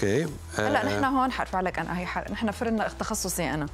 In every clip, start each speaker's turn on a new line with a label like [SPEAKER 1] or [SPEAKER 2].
[SPEAKER 1] اوكي.
[SPEAKER 2] هلا نحن هون حرفع لك انا، هي نحن فرن تخصصي انا.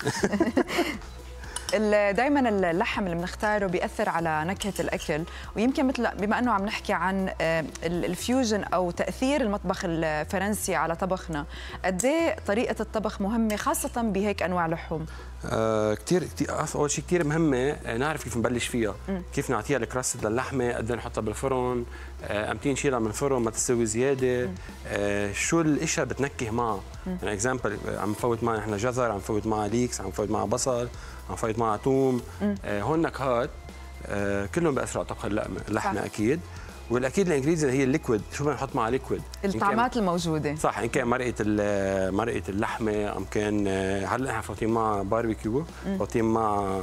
[SPEAKER 2] دائما اللحم اللي بنختاره بيأثر على نكهة الأكل، ويمكن مثل بما أنه عم نحكي عن الفيوجن أو تأثير المطبخ الفرنسي على طبخنا، قد ايه طريقة الطبخ مهمة خاصة بهيك أنواع لحوم؟
[SPEAKER 1] كثير اول شيء كثير مهمه نعرف كيف نبلش فيها، كيف نعطيها الكراست للحمه، قد ايه نحطها بالفرن، امتى نشيلها من الفرن ما تستوي زياده، شو الاشياء بتنكه معها. يعني اكزامبل عم نفوت معها نحن جزر، عم نفوت معها ليكس، عم نفوت معها بصل، عم نفوت معها ثوم، هون نكهات كلهم بأثروا على طبخ اللحمه اكيد. والاكيد الانجريدينت هي الليكويد، شو بدنا نحط معها ليكويد،
[SPEAKER 2] الطعمات الموجوده
[SPEAKER 1] صح، ان كان مرقه اللحمه، ام كان هلا نحن فوتين معها باربيكيو، فوتين معها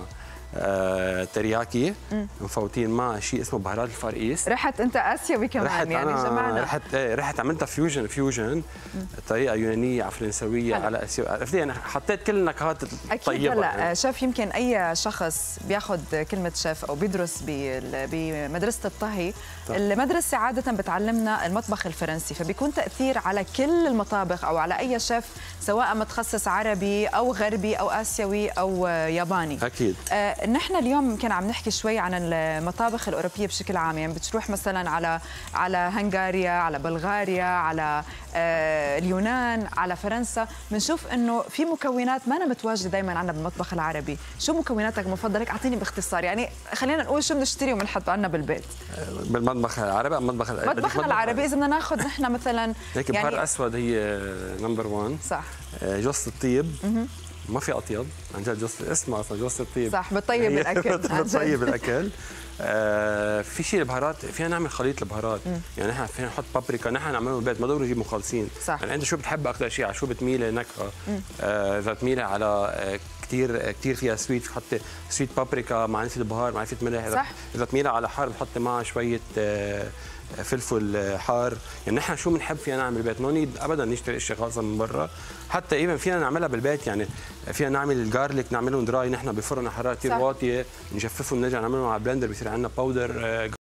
[SPEAKER 1] ترياكي، مفوتين معها شيء اسمه بهارات الفار ايست.
[SPEAKER 2] رحت انت اسيوي كمان يعني جمعنا.
[SPEAKER 1] رحت عملتها فيوجن طريقه يونانيه على فرنسويه على اسيوي، عرفتي يعني حطيت كل النكهات الطيبه.
[SPEAKER 2] اكيد. هلا شيف، يمكن اي شخص بياخذ كلمه شيف او بيدرس بمدرسه الطهي، المدرسه عاده بتعلمنا المطبخ الفرنسي، فبيكون تاثير على كل المطابخ او على اي شيف سواء متخصص عربي او غربي او اسيوي او ياباني.
[SPEAKER 1] اكيد.
[SPEAKER 2] نحن اليوم يمكن عم نحكي شوي عن المطابخ الأوروبية بشكل عام، يعني بتروح مثلا على هنغاريا، على بلغاريا، على اليونان، على فرنسا، بنشوف انه في مكونات ما متواجده دائما عندنا بالمطبخ العربي. شو مكوناتك المفضله؟ اعطيني باختصار، يعني خلينا نقول شو بنشتري وبنحط عندنا بالبيت
[SPEAKER 1] بالمطبخ العربي او
[SPEAKER 2] مطبخنا العربي. اذا بدنا ناخذ نحن مثلا
[SPEAKER 1] هيك يعني بهار اسود هي نمبر 1.
[SPEAKER 2] صح.
[SPEAKER 1] جوز الطيب، ما في اطيب عن جد، اسمها اصلا جوز الطيب.
[SPEAKER 2] صح، بتطيب الاكل.
[SPEAKER 1] بتطيب الاكل. في شيء البهارات فينا نعمل خليط البهارات، يعني نحن فينا نحط بابريكا، نحن نعمله بالبيت، ما ضروري نجيب مخلصين.
[SPEAKER 2] صح.
[SPEAKER 1] يعني انت شو بتحب اكثر شيء، على شو بتميل نكهه؟ اذا بتميل على كثير فيها سويت، بتحطي سويت بابريكا مع نسبه بهار مع نسبه ملح.
[SPEAKER 2] صح.
[SPEAKER 1] اذا بتميل على حار بتحطي معها شويه فلفل حار. يعني نحن شو بنحب فينا نعمل بالبيت، ما نريد ابدا نشتري اشياء خاصه من برا. حتى ايفن فينا نعملها بالبيت، يعني فينا نعمل الجارليك نعملهم دراي نحن بفرن حراره كثير واطيه، نجففهم، نرجع نعملهم على بلندر بصير عندنا باودر